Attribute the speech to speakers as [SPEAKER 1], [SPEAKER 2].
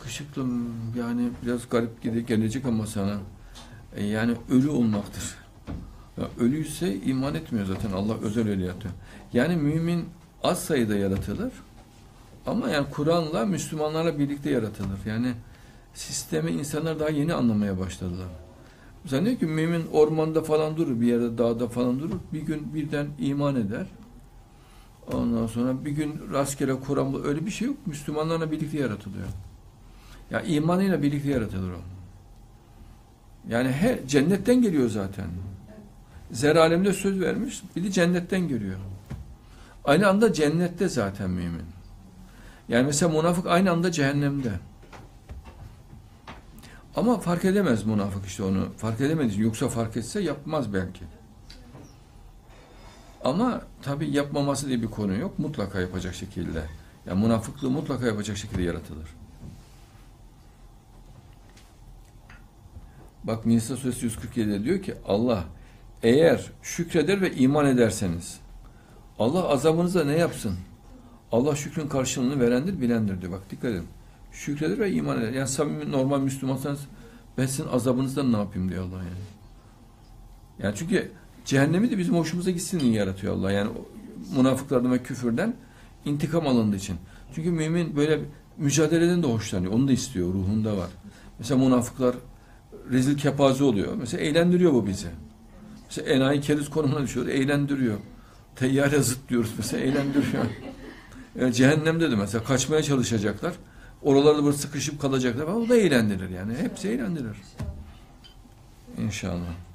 [SPEAKER 1] yakışıklım, yani biraz garip gelecek ama sana yani ölü olmaktır. Ya ölüyse iman etmiyor zaten. Allah özel öyle yaratıyor. Yani mümin az sayıda yaratılır ama yani Kur'an'la Müslümanlarla birlikte yaratılır. Yani sistemi insanlar daha yeni anlamaya başladılar. Mesela diyor ki mümin ormanda falan durur, bir yerde dağda falan durur. Bir gün birden iman eder. Ondan sonra bir gün rastgele Kur'an'da öyle bir şey yok. Müslümanlarla birlikte yaratılıyor. Ya imanıyla birlikte yaratılır o. Yani cennetten geliyor zaten. Zer alemde söz vermiş, bir de cennetten geliyor. Aynı anda cennette zaten mümin. Yani mesela münafık aynı anda cehennemde. Ama fark edemez münafık işte onu. Fark edemediği için. Yoksa fark etse yapmaz belki. Ama tabii yapmaması diye bir konu yok. Mutlaka yapacak şekilde. Yani münafıklığı mutlaka yapacak şekilde yaratılır. Bak Nisa suresi 147'de diyor ki Allah eğer şükreder ve iman ederseniz Allah azabınıza ne yapsın? Allah şükrün karşılığını verendir, bilendir diyor. Bak dikkat edin. Şükreder ve iman eder. Yani samimi normal Müslümansanız ben sizin azabınızdan ne yapayım diyor Allah yani. Yani çünkü cehennemi de bizim hoşumuza gitsin diye yaratıyor Allah. Yani münafıklardan ve küfürden intikam alındığı için. Çünkü mümin böyle mücadeleden de hoşlanıyor. Onu da istiyor. Ruhunda var. Mesela münafıklar rezil kepaze oluyor. Mesela eğlendiriyor bu bizi. Mesela enayi keriz konumuna düşüyor. Eğlendiriyor. Teyyare zıplıyoruz mesela. Eğlendiriyor. Yani cehennemde de mesela kaçmaya çalışacaklar. Oralarda böyle sıkışıp kalacaklar. O da eğlendirir yani. Hepsi eğlendirir. İnşallah.